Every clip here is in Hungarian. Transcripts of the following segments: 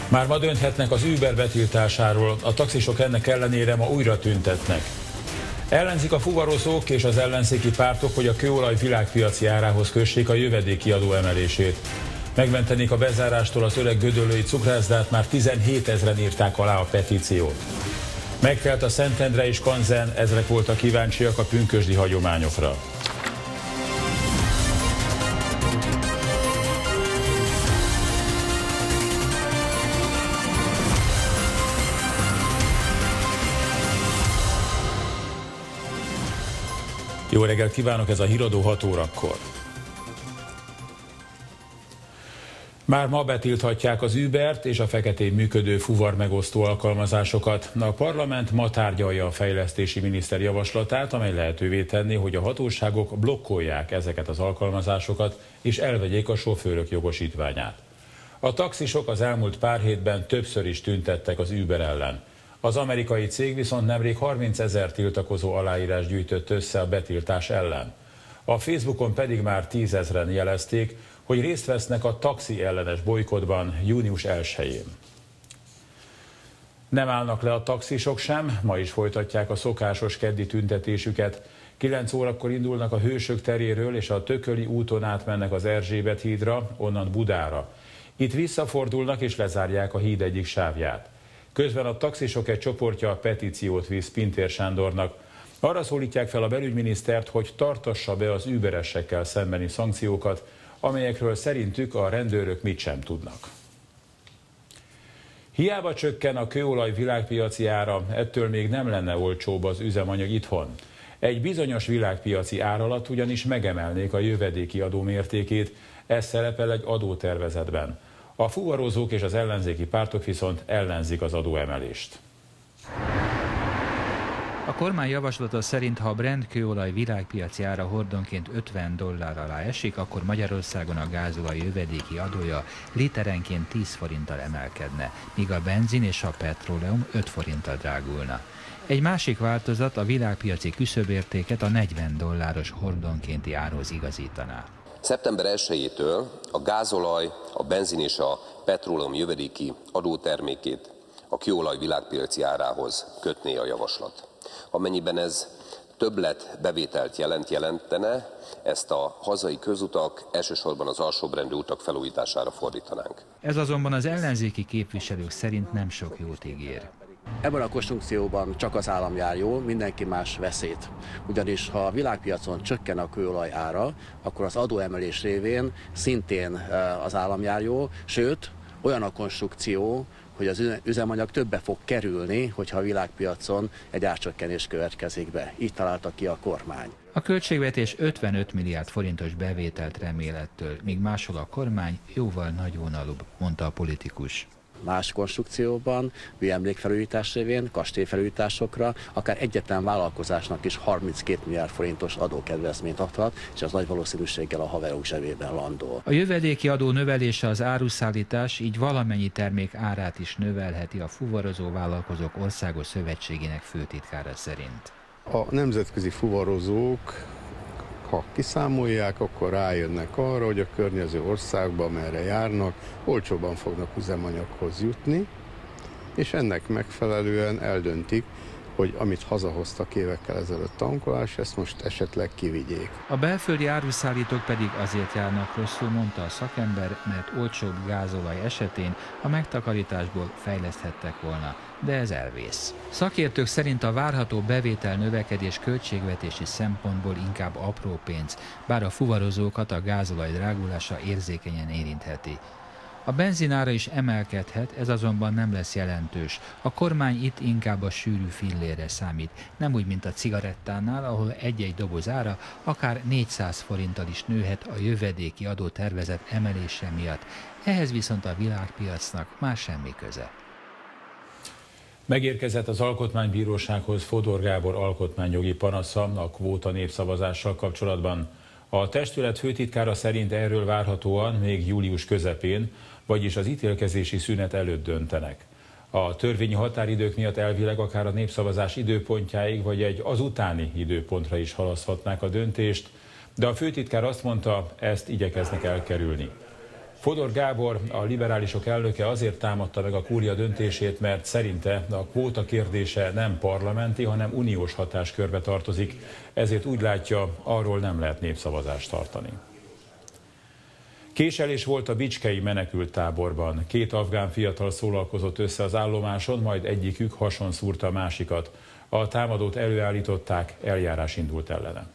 Már ma dönthetnek az Uber betiltásáról, a taxisok ennek ellenére ma újra tüntetnek. Ellenzik a fuvarozók és az ellenzéki pártok, hogy a kőolaj világpiaci árához kössék a jövedéki adó emelését. Megmentenék a bezárástól az öreg gödöllői cukrászdát, már 17 000-en írták alá a petíciót. Megtelt a Szentendre és Kanzen, ezrek voltak kíváncsiak a pünkösdi hagyományokra. Jó reggelt kívánok, ez a Híradó 6 órakor. Már ma betilthatják az Ubert és a feketén működő fuvarmegosztó alkalmazásokat. A parlament ma tárgyalja a fejlesztési miniszter javaslatát, amely lehetővé tenni, hogy a hatóságok blokkolják ezeket az alkalmazásokat és elvegyék a sofőrök jogosítványát. A taxisok az elmúlt pár hétben többször is tüntettek az Uber ellen. Az amerikai cég viszont nemrég 30 000 tiltakozó aláírás gyűjtött össze a betiltás ellen. A Facebookon pedig már 10 000-en jelezték, hogy részt vesznek a taxi ellenes bojkottban június 1-én. Nem állnak le a taxisok sem, ma is folytatják a szokásos keddi tüntetésüket. 9 órakor indulnak a Hősök teréről, és a Tököli úton átmennek az Erzsébet hídra, onnan Budára. Itt visszafordulnak és lezárják a híd egyik sávját. Közben a taxisok egy csoportja a petíciót visz Pintér Sándornak. Arra szólítják fel a belügyminisztert, hogy tartassa be az überesekkel szembeni szankciókat, amelyekről szerintük a rendőrök mit sem tudnak. Hiába csökken a kőolaj világpiaci ára, ettől még nem lenne olcsóbb az üzemanyag itthon. Egy bizonyos világpiaci ár alatt ugyanis megemelnék a jövedéki adó mértékét, ez szerepel egy adótervezetben. A fuvarozók és az ellenzéki pártok viszont ellenzik az adóemelést. A kormány javaslata szerint, ha a Brent kőolaj világpiaci ára hordonként $50 alá esik, akkor Magyarországon a gázolaj jövedéki adója literenként 10 forinttal emelkedne, míg a benzin és a petróleum 5 forinttal drágulna. Egy másik változat a világpiaci küszöbértéket a $40 hordonkénti árhoz igazítaná. Szeptember 1-től a gázolaj, a benzin és a petróleum jövedéki adótermékét a kőolaj világpiaci árához kötné a javaslat. Amennyiben ez többlet bevételt jelentene, ezt a hazai közutak, elsősorban az alsóbrendű utak felújítására fordítanánk. Ez azonban az ellenzéki képviselők szerint nem sok jót ígér. Ebben a konstrukcióban csak az állam jár jól, mindenki más veszít. Ugyanis ha a világpiacon csökken a kőolaj ára, akkor az adóemelés révén szintén az állam jár jól, sőt, olyan a konstrukció, hogy az üzemanyag többe fog kerülni, hogyha a világpiacon egy árcsökkenés következik be. Így találta ki a kormány. A költségvetés 55 milliárd forintos bevételt remél ettől, míg máshol a kormány jóval nagyvonalúbb, mondta a politikus. Más konstrukcióban, műemlékfelújítás révén, kastélyfelújításokra, akár egyetlen vállalkozásnak is 32 milliárd forintos adókedvezményt adhat, és az nagy valószínűséggel a haverok zsebében landol. A jövedéki adó növelése az áruszállítás, így valamennyi termék árát is növelheti a fuvarozó vállalkozók országos szövetségének főtitkára szerint. A nemzetközi fuvarozók, ha kiszámolják, akkor rájönnek arra, hogy a környező országban, merre járnak, olcsóban fognak üzemanyaghoz jutni, és ennek megfelelően eldöntik, hogy amit hazahoztak évekkel ezelőtt tankolás, ezt most esetleg kivigyék. A belföldi áruszállítók pedig azért járnak rosszul, mondta a szakember, mert olcsóbb gázolaj esetén a megtakarításból fejleszthettek volna, de ez elvész. Szakértők szerint a várható bevétel növekedés költségvetési szempontból inkább apró pénz, bár a fuvarozókat a gázolaj drágulása érzékenyen érintheti. A benzinára is emelkedhet, ez azonban nem lesz jelentős. A kormány itt inkább a sűrű fillérre számít, nem úgy, mint a cigarettánál, ahol egy-egy doboz ára akár 400 forinttal is nőhet a jövedéki adótervezet emelése miatt. Ehhez viszont a világpiacnak már semmi köze. Megérkezett az Alkotmánybírósághoz Fodor Gábor alkotmányjogi panasza a kvóta népszavazással kapcsolatban. A testület főtitkára szerint erről várhatóan még július közepén, vagyis az ítélkezési szünet előtt döntenek. A törvényi határidők miatt elvileg akár a népszavazás időpontjáig, vagy egy azutáni időpontra is halaszthatnák a döntést, de a főtitkár azt mondta, ezt igyekeznek elkerülni. Fodor Gábor, a liberálisok elnöke azért támadta meg a kúria döntését, mert szerinte a kvóta kérdése nem parlamenti, hanem uniós hatáskörbe tartozik, ezért úgy látja, arról nem lehet népszavazást tartani. Késelés volt a bicskei menekülttáborban. 2 afgán fiatal szólalkozott össze az állomáson, majd egyikük hason szúrta a másikat. A támadót előállították, eljárás indult ellene.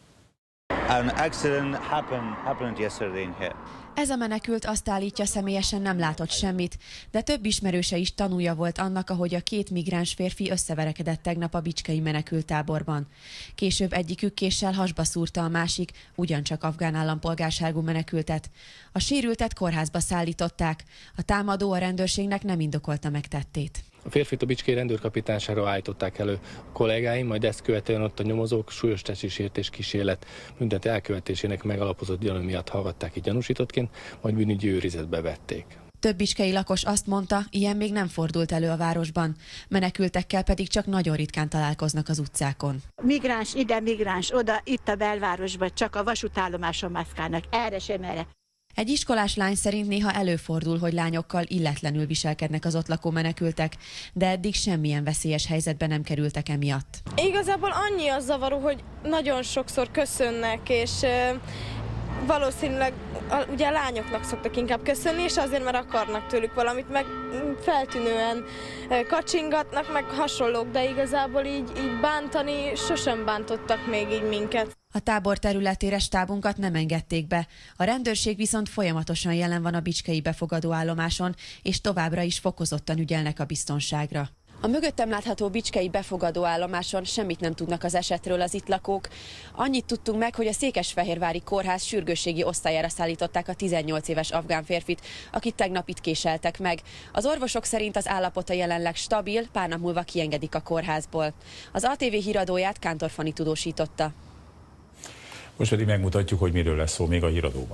An accident happened yesterday in here. Ez a menekült azt állítja, személyesen nem látott semmit, de több ismerőse is tanúja volt annak, ahogy a 2 migráns férfi összeverekedett tegnap a bicskei menekülttáborban. Később egyikük késsel hasba szúrta a másik, ugyancsak afgán állampolgárságú menekültet. A sérültet kórházba szállították. A támadó a rendőrségnek nem indokolta meg tettét. A férfit a bicskei rendőrkapitányságra állították elő a kollégáim, majd ezt követően ott a nyomozók súlyos testisértés kísérlet büntet elkövetésének megalapozott gyanú miatt hallgatták ki gyanúsítottként, majd bűnügyi őrizetbe vették. Több bicskei lakos azt mondta, ilyen még nem fordult elő a városban. Menekültekkel pedig csak nagyon ritkán találkoznak az utcákon. Migráns ide, migráns oda, itt a belvárosban csak a vasútállomáson mászkálnak, erre sem erre. Egy iskolás lány szerint néha előfordul, hogy lányokkal illetlenül viselkednek az ott lakó menekültek, de eddig semmilyen veszélyes helyzetbe nem kerültek emiatt. Igazából annyi az zavaró, hogy nagyon sokszor köszönnek, és valószínűleg ugye a lányoknak szoktak inkább köszönni, és azért, mert akarnak tőlük valamit, meg feltűnően kacsingatnak, meg hasonlók, de igazából így bántani sosem bántottak még így minket. A tábor területére stábunkat nem engedték be. A rendőrség viszont folyamatosan jelen van a bicskei befogadó állomáson, és továbbra is fokozottan ügyelnek a biztonságra. A mögöttem látható bicskei befogadó állomáson semmit nem tudnak az esetről az itt lakók. Annyit tudtunk meg, hogy a Székesfehérvári kórház sürgősségi osztályára szállították a 18 éves afgán férfit, akit tegnap itt késeltek meg. Az orvosok szerint az állapota jelenleg stabil, pár nap múlva kiengedik a kórházból. Az ATV híradóját Kántor Fanni tudósította. Most pedig megmutatjuk, hogy miről lesz szó még a híradóban.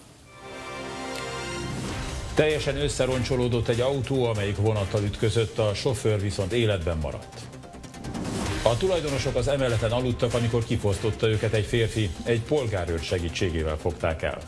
Teljesen összeroncsolódott egy autó, amelyik vonattal ütközött, a sofőr viszont életben maradt. A tulajdonosok az emeleten aludtak, amikor kifosztotta őket egy férfi, egy polgárőr segítségével fogták el.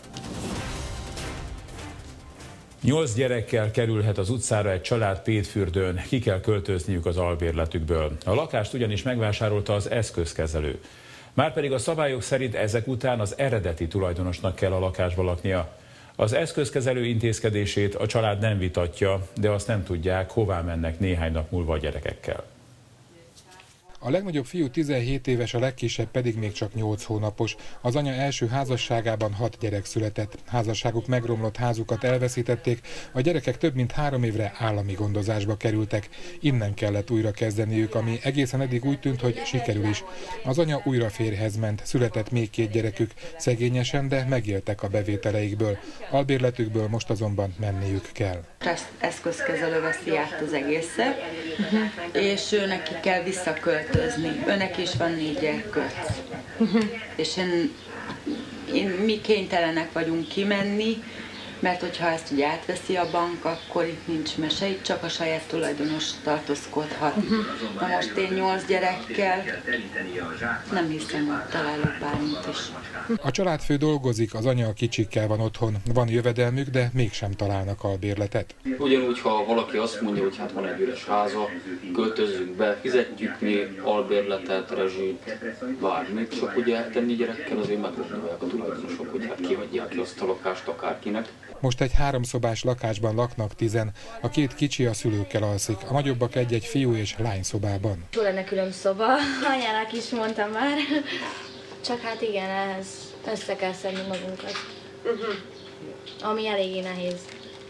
8 gyerekkel kerülhet az utcára egy család Pétfürdőn, ki kell költözniük az albérletükből. A lakást ugyanis megvásárolta az eszközkezelő. Márpedig a szabályok szerint ezek után az eredeti tulajdonosnak kell a lakásba laknia. Az eszközkezelő intézkedését a család nem vitatja, de azt nem tudják, hová mennek néhány nap múlva a gyerekekkel. A legnagyobb fiú 17 éves, a legkisebb pedig még csak 8 hónapos. Az anya első házasságában 6 gyerek született. Házasságuk megromlott, házukat elveszítették, a gyerekek több mint 3 évre állami gondozásba kerültek. Innen kellett újra kezdeniük, ami egészen eddig úgy tűnt, hogy sikerül is. Az anya újra férjhez ment, született még 2 gyerekük, szegényesen, de megéltek a bevételeikből. Albérletükből most azonban menniük kell. Eszközkezelő veszi át az egészet, és ő neki kell visszaköltözni. Önnek is van 4 gyerkőc. És mi kénytelenek vagyunk kimenni, mert hogyha ezt ugye átveszi a bank, akkor itt nincs mese, itt csak a saját tulajdonos tartózkodhat. Na most én 8 gyerekkel nem hiszem, hogy találok bármit is. A családfő dolgozik, az anya a kicsikkel van otthon. Van jövedelmük, de mégsem találnak albérletet. Ugyanúgy, ha valaki azt mondja, hogy hát van egy üres háza, költözzünk be, fizetjük mi albérletet, rezsit, bármit, csak ugye eltenni gyerekkel azért megpróbálják a tulajdonosok, hogy hát kiadják ki azt a lakást akárkinek. Most egy 3 szobás lakásban laknak 10, a 2 kicsi a szülőkkel alszik, a nagyobbak egy fiú és lány szobában. Jó lenne külön szoba, anyának is mondtam már, csak hát igen, ehhez össze kell szedni magunkat, ami eléggé nehéz.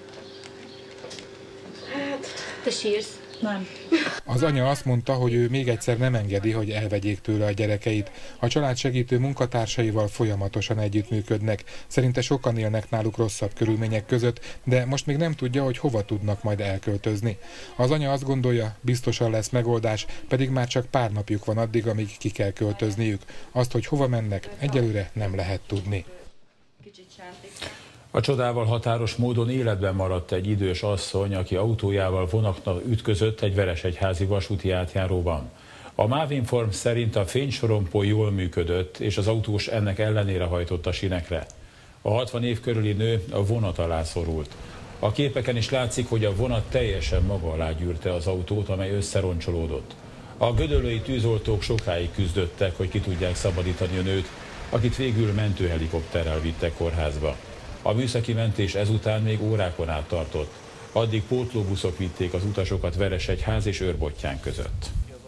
Hát, te sírsz? Nem. Az anya azt mondta, hogy ő még egyszer nem engedi, hogy elvegyék tőle a gyerekeit. A család segítő munkatársaival folyamatosan együttműködnek. Szerinte sokan élnek náluk rosszabb körülmények között, de most még nem tudja, hogy hova tudnak majd elköltözni. Az anya azt gondolja, biztosan lesz megoldás, pedig már csak pár napjuk van addig, amíg ki kell költözniük. Azt, hogy hova mennek, egyelőre nem lehet tudni. A csodával határos módon életben maradt egy idős asszony, aki autójával vonattal ütközött egy veresegyházi vasúti átjáróban. A MÁV Inform szerint a fénysorompó jól működött, és az autós ennek ellenére hajtott a sinekre. A 60 év körüli nő a vonat alá szorult. A képeken is látszik, hogy a vonat teljesen maga alá gyűrte az autót, amely összeroncsolódott. A gödöllői tűzoltók sokáig küzdöttek, hogy ki tudják szabadítani a nőt, akit végül mentőhelikopterrel vittek kórházba. A műszaki mentés ezután még órákon át tartott. Addig pótlóbuszok vitték az utasokat Veresegyház és Őrbottyán között.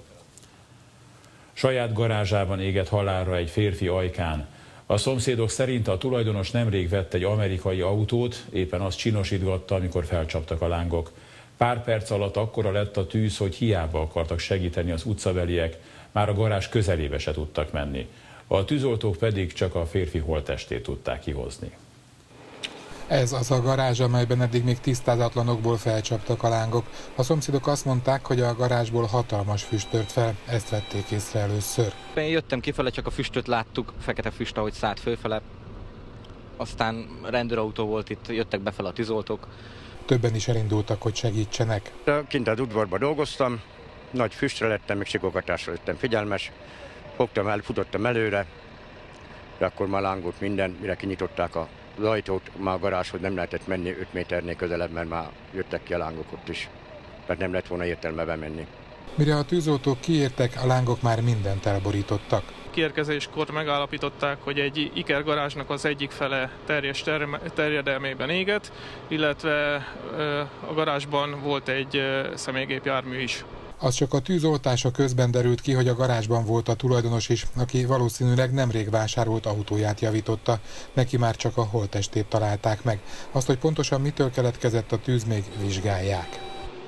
Saját garázsában égett halálra egy férfi Ajkán. A szomszédok szerint a tulajdonos nemrég vett egy amerikai autót, éppen azt csinosítgatta, amikor felcsaptak a lángok. Pár perc alatt akkora lett a tűz, hogy hiába akartak segíteni az utcabeliek, már a garázs közelébe se tudtak menni. A tűzoltók pedig csak a férfi holttestét tudták kihozni. Ez az a garázs, amelyben eddig még tisztázatlanokból felcsaptak a lángok. A szomszédok azt mondták, hogy a garázsból hatalmas füst tört fel, ezt vették észre először. Én jöttem kifele, csak a füstöt láttuk, fekete füst, ahogy szállt fölfele. Aztán rendőrautó volt itt, jöttek befele a tűzoltók. Többen is elindultak, hogy segítsenek. Kint az udvarban dolgoztam, nagy füstre lettem, még sikogatásra lettem figyelmes. Fogtam el, futottam előre, de akkor már lángolt minden, mire kinyitották az ajtót, már a garázshoz nem lehetett menni 5 méternél közelebb, mert már jöttek ki a lángok ott is. Tehát nem lett volna értelme bemenni. Mire a tűzoltók kiértek, a lángok már mindent elborítottak. Kiérkezéskor megállapították, hogy egy ikergarázsnak az egyik fele teljes terjedelmében égett, illetve a garázsban volt egy személygépjármű is. Az csak a tűzoltása közben derült ki, hogy a garázsban volt a tulajdonos is, aki valószínűleg nemrég vásárolt autóját javította. Neki már csak a holttestét találták meg. Azt, hogy pontosan mitől keletkezett a tűz, még vizsgálják.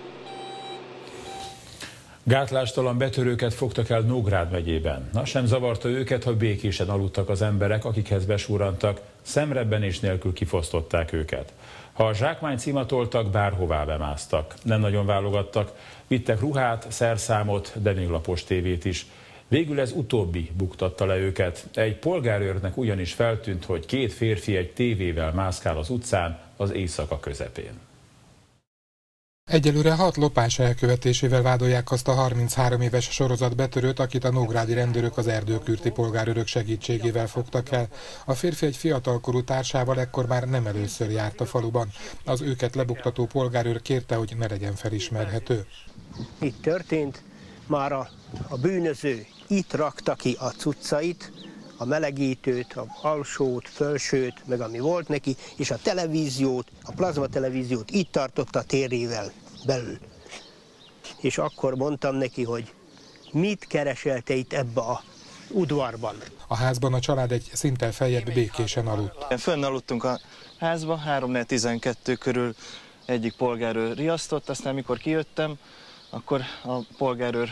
Gátlástalan betörőket fogtak el Nógrád megyében. Az sem zavarta őket, ha békésen aludtak az emberek, akikhez besurrantak, szemrebbenés nélkül kifosztották őket. Ha a zsákmányt szimatoltak, bárhová bemásztak. Nem nagyon válogattak, vittek ruhát, szerszámot, de még lapos tévét is. Végül ez utóbbi buktatta le őket. Egy polgárőrnek ugyanis feltűnt, hogy 2 férfi egy tévével mászkál az utcán az éjszaka közepén. Egyelőre 6 lopás elkövetésével vádolják azt a 33 éves sorozatbetörőt, akit a nógrádi rendőrök az erdőkürti polgárőrök segítségével fogtak el. A férfi egy fiatalkorú társával ekkor már nem először járt a faluban. Az őket lebuktató polgárőr kérte, hogy ne legyen felismerhető. Itt történt, már a bűnöző itt rakta ki a cuccait, a melegítőt, a alsót, felsőt, meg ami volt neki, és a televíziót, a plazmatelevíziót itt tartotta a térével belül. És akkor mondtam neki, hogy mit keresel te itt ebbe a udvarban. A házban a család egy szinttel feljebb békésen aludt. Fönn aludtunk a házba, 3-12 körül egyik polgárőr riasztott, aztán amikor kijöttem, akkor a polgárőr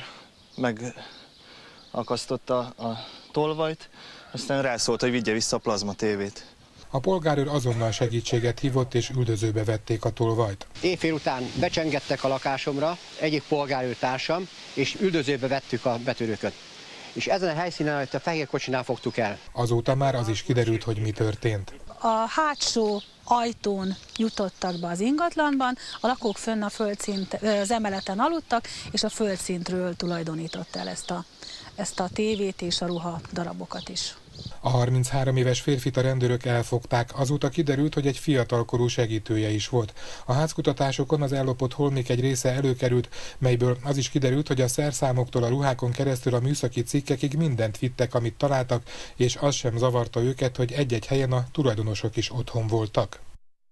megakasztotta a tolvajt, aztán rászólt, hogy vigye vissza a plazma tévét. A polgárőr azonnal segítséget hívott, és üldözőbe vették a tolvajt. Éjfél után becsengettek a lakásomra, egyik polgárőr társam, és üldözőbe vettük a betörőket. És ezen a helyszínen, a fehér kocsinál fogtuk el. Azóta már az is kiderült, hogy mi történt. A hátsó ajtón jutottak be az ingatlanban, a lakók fönn a földszint, az emeleten aludtak, és a földszintről tulajdonított el ezt a tévét és a ruha darabokat is. A 33 éves férfit a rendőrök elfogták, azóta kiderült, hogy egy fiatalkorú segítője is volt. A házkutatásokon az ellopott holmik egy része előkerült, melyből az is kiderült, hogy a szerszámoktól a ruhákon keresztül a műszaki cikkekig mindent vittek, amit találtak, és az sem zavarta őket, hogy egy-egy helyen a tulajdonosok is otthon voltak.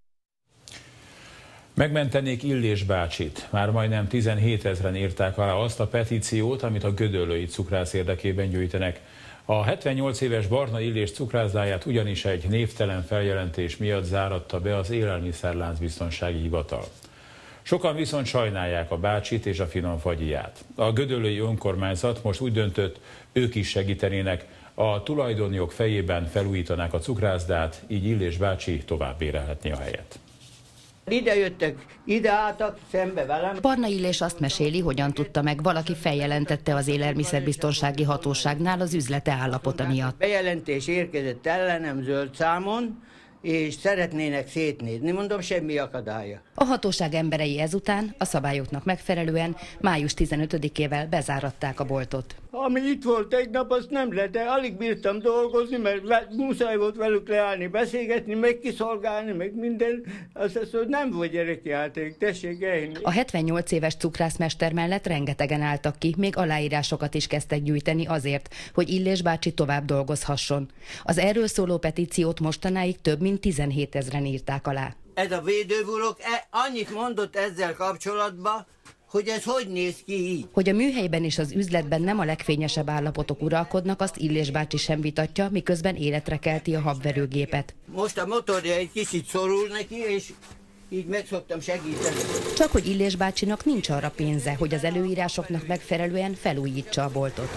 Megmentenék Illés bácsit. Már majdnem 17 000-en írták alá azt a petíciót, amit a gödöllői cukrász érdekében gyűjtenek. A 78 éves Barna Illés cukrászdáját ugyanis egy névtelen feljelentés miatt záratta be az Élelmiszerláncbiztonsági Hivatal. Sokan viszont sajnálják a bácsit és a finom fagyiját. A gödöllői önkormányzat most úgy döntött, ők is segítenének, a tulajdonjog fejében felújítanák a cukrászdát, így Illés bácsi tovább bérelhetné a helyet. Ide jöttek, ide álltak, szembe velem. Barna Illés azt meséli, hogyan tudta meg, valaki feljelentette az Élelmiszerbiztonsági Hatóságnál az üzlete állapota miatt. Bejelentés érkezett ellenem zöld számon, és szeretnének szétnézni. Mondom, semmi akadálya. A hatóság emberei ezután a szabályoknak megfelelően május 15-ével bezáratták a boltot. Ami itt volt tegnap, azt nem lehet, de alig bírtam dolgozni, mert muszáj volt velük leállni, beszélgetni, meg kiszolgálni, meg minden. Azt hogy nem volt gyerekjáték, tessék elhinni. A 78 éves cukrászmester mellett rengetegen álltak ki, még aláírásokat is kezdtek gyűjteni azért, hogy Illés bácsi tovább dolgozhasson. Az erről szóló petíciót mostanáig több mint 17 000-en írták alá. Ez a védőburok annyit mondott ezzel kapcsolatban, hogy ez hogy néz ki így. Hogy a műhelyben és az üzletben nem a legfényesebb állapotok uralkodnak, azt Illés bácsi sem vitatja, miközben életre kelti a habverőgépet. Most a motorja egy kicsit szorul neki, és így meg szoktam segíteni. Csak hogy Illés bácsinak nincs arra pénze, hogy az előírásoknak megfelelően felújítsa a boltot.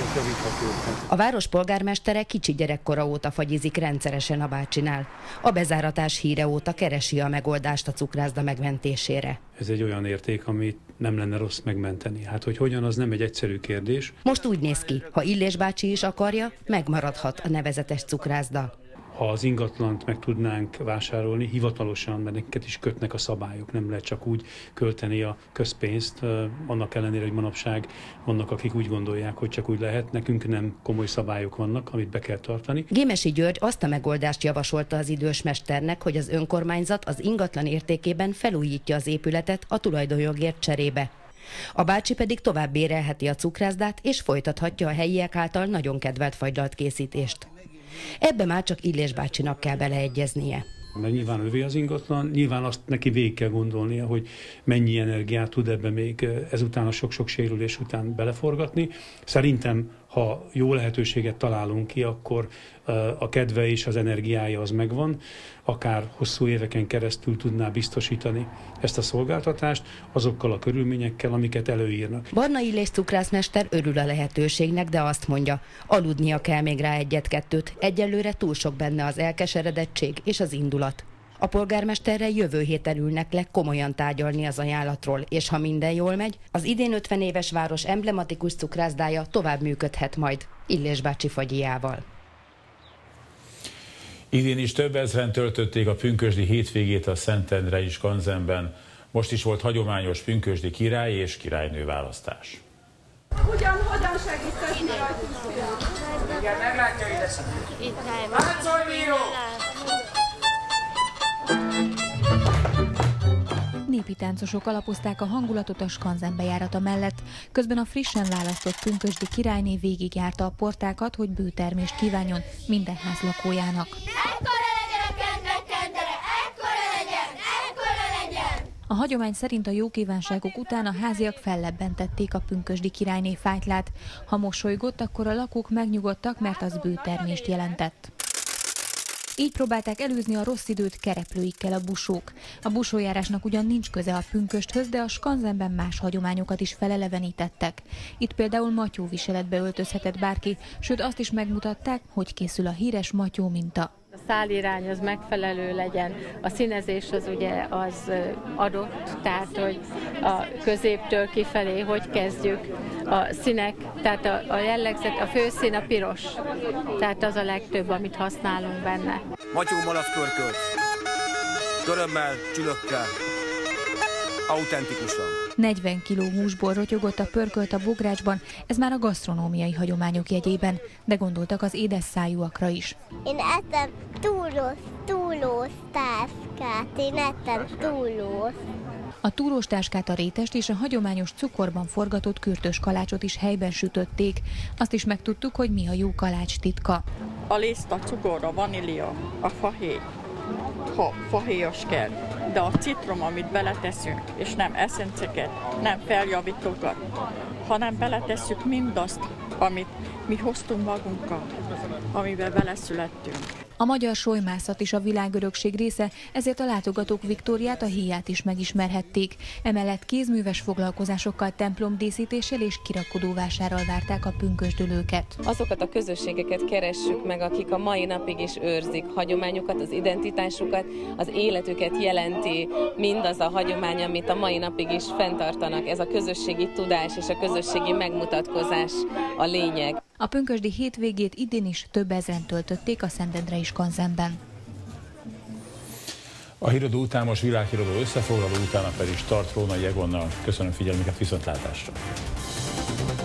A város polgármestere kicsi gyerekkora óta fagyizik rendszeresen a bácsinál. A bezáratás híre óta keresi a megoldást a cukrászda megmentésére. Ez egy olyan érték, amit nem lenne rossz megmenteni. Hát, hogy hogyan, az nem egy egyszerű kérdés. Most úgy néz ki, ha Illés bácsi is akarja, megmaradhat a nevezetes cukrászda. Ha az ingatlant meg tudnánk vásárolni hivatalosan, mert nekik is kötnek a szabályok, nem lehet csak úgy költeni a közpénzt, annak ellenére, hogy manapság vannak, akik úgy gondolják, hogy csak úgy lehet, nekünk nem komoly szabályok vannak, amit be kell tartani. Gémesi György azt a megoldást javasolta az idős mesternek, hogy az önkormányzat az ingatlan értékében felújítja az épületet a tulajdonjogért cserébe. A bácsi pedig tovább bérelheti a cukrászdát, és folytathatja a helyiek által nagyon kedvelt fagylalt készítést. Ebbe már csak Illés bácsinak kell beleegyeznie. Mert nyilván övé az ingatlan, nyilván azt neki végig kell gondolnia, hogy mennyi energiát tud ebbe még ezután a sok-sok sérülés után beleforgatni. Szerintem, ha jó lehetőséget találunk ki, akkor a kedve és az energiája az megvan, akár hosszú éveken keresztül tudná biztosítani ezt a szolgáltatást azokkal a körülményekkel, amiket előírnak. Barna Illés cukrászmester örül a lehetőségnek, de azt mondja, aludnia kell még rá egyet-kettőt, egyelőre túl sok benne az elkeseredettség és az indulat. A polgármesterrel jövő héten ülnek le komolyan tárgyalni az ajánlatról, és ha minden jól megy, az idén 50 éves város emblematikus cukrászdája tovább működhet majd Illés bácsi fagyjával. Idén is több ezren töltötték a pünkösdi hétvégét a Szentendrei skanzenben. Most is volt hagyományos pünkösdi király és királynő választás. Hogyan segíteni rajtunk? Igen, meglátja ide. Láncolj, bíró! Népi táncosok alapozták a hangulatot a skanzen bejárata mellett, közben a frissen választott pünkösdi királyné végigjárta a portákat, hogy bőtermést kívánjon minden ház lakójának. Ekkora legyen a kendere, ekkora legyen! A hagyomány szerint a jó kívánságok után a háziak fellebbentették a pünkösdi királyné fájtlát. Ha mosolygott, akkor a lakók megnyugodtak, mert az bőtermést jelentett. Így próbálták előzni a rossz időt kereplőikkel a busók. A busójárásnak ugyan nincs köze a pünkösthöz, de a skanzenben más hagyományokat is felelevenítettek. Itt például matyó viseletbe öltözhetett bárki, sőt azt is megmutatták, hogy készül a híres matyó minta. A szálirány az megfelelő legyen, a színezés az ugye az adott, tehát hogy a középtől kifelé hogy kezdjük, a színek, tehát a jellegzet, a főszín a piros, tehát az a legtöbb, amit használunk benne. Matyó malac pörkölt, körömmel, csülökkel, autentikusan. 40 kiló húsból rotyogott a pörkölt a bográcsban, ez már a gasztronómiai hagyományok jegyében, de gondoltak az édes szájúakra is. Én ettem túlós táskát, én ettem túlós. A túrós táskát, a rétest és a hagyományos cukorban forgatott kürtös kalácsot is helyben sütötték. Azt is megtudtuk, hogy mi a jó kalács titka. A liszt, a cukor, a vanília, a fahéj, fahéjas kell, de a citrom, amit beleteszünk, és nem eszenceket, nem feljavítókat, hanem beletesszük mindazt, amit mi hoztunk magunkkal, amiben beleszülettünk. A magyar solymászat is a világörökség része, ezért a látogatók Viktóriát, a híját is megismerhették. Emellett kézműves foglalkozásokkal, templomdíszítéssel és kirakodóvásárral várták a pünkösdülőket. Azokat a közösségeket keressük meg, akik a mai napig is őrzik hagyományokat, az identitásukat, az életüket jelenti mindaz a hagyomány, amit a mai napig is fenntartanak. Ez a közösségi tudás és a közösségi megmutatkozás a lényeg. A pünkösdi hétvégét idén is több ezren töltötték a Szentendrei skanzenben. A híradó után most világhíradó összefoglaló, utána pedig Start Rónai Egonnal. Köszönöm figyelmüket, viszontlátásra!